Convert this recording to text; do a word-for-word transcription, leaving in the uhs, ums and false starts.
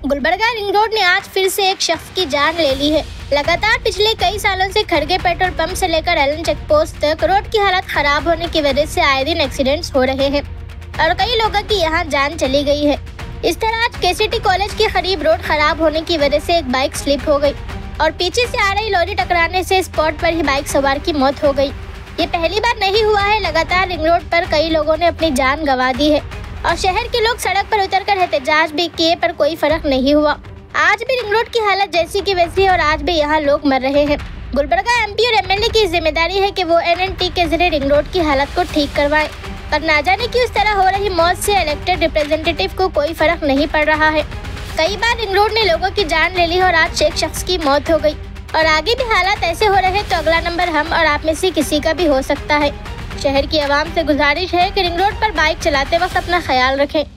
Gulbarga ring road ने आज फिर से एक शख्स की जान ले ली है। लगातार पिछले कई सालों से खड़गे पेट्रोल पंप से लेकर एलन चेक पोस्ट तक रोड की हालत खराब होने की वजह से आए दिन एक्सीडेंट्स हो रहे हैं और कई लोगों की यहां जान चली गई है। इस तरह आज केसीटी कॉलेज के करीब रोड खराब होने की वजह से एक बाइक स्लिप हो गई और पीछे से आ रही लॉरी टकराने से स्पॉट पर ही बाइक सवार की मौत हो गई। ये पहली बार नहीं हुआ है। लगातार रिंग रोड पर कई लोगों ने अपनी जान गंवा दी है और शहर के लोग सड़क पर उतरकर एहतजाज भी किए, पर कोई फर्क नहीं हुआ। आज भी रिंग रोड की हालत जैसी की वैसी है और आज भी यहाँ लोग मर रहे हैं। गुलबर्गा एमपी और एमएलए की जिम्मेदारी है कि वो एनएनटी के जरिए रिंग रोड की हालत को ठीक करवाएं, पर ना जाने क्यों इस तरह हो रही मौत से इलेक्टेड रिप्रेजेंटेटिव को कोई फर्क नहीं पड़ रहा है। कई बार रिंग रोड ने लोगों की जान ले ली और आज एक शख्स की मौत हो गई और आगे भी हालात ऐसे हो रहे तो अगला नंबर हम और आप में से किसी का भी हो सकता है। शहर की आवाम से गुजारिश है कि रिंग रोड पर बाइक चलाते वक्त अपना ख्याल रखें।